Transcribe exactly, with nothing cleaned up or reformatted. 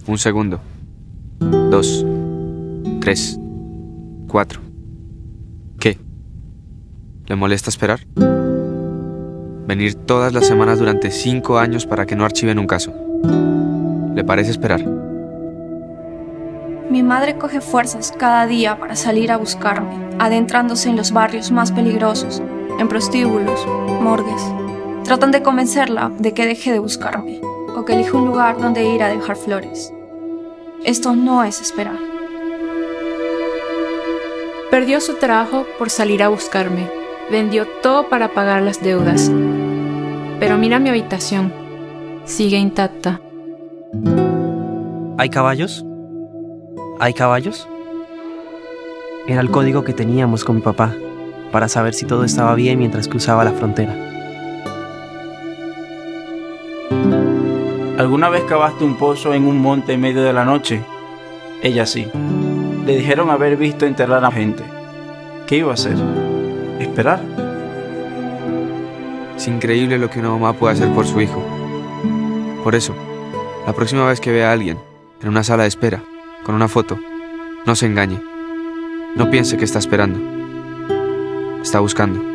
Un segundo. Dos. Tres. Cuatro. ¿Qué? ¿Le molesta esperar? Venir todas las semanas durante cinco años para que no archiven un caso. ¿Le parece esperar? Mi madre coge fuerzas cada día para salir a buscarme, adentrándose en los barrios más peligrosos, en prostíbulos, morgues. Tratan de convencerla de que deje de buscarme o que elija un lugar donde ir a dejar flores. Esto no es esperar. Perdió su trabajo por salir a buscarme. Vendió todo para pagar las deudas. Pero mira mi habitación. Sigue intacta. ¿Hay caballos? ¿Hay caballos? Era el código que teníamos con mi papá para saber si todo estaba bien mientras cruzaba la frontera. ¿Alguna vez cavaste un pozo en un monte en medio de la noche? Ella sí. Le dijeron haber visto enterrar a gente. ¿Qué iba a hacer? ¿Esperar? Es increíble lo que una mamá puede hacer por su hijo. Por eso, la próxima vez que vea a alguien en una sala de espera, con una foto, no se engañe. No piense que está esperando. Está buscando.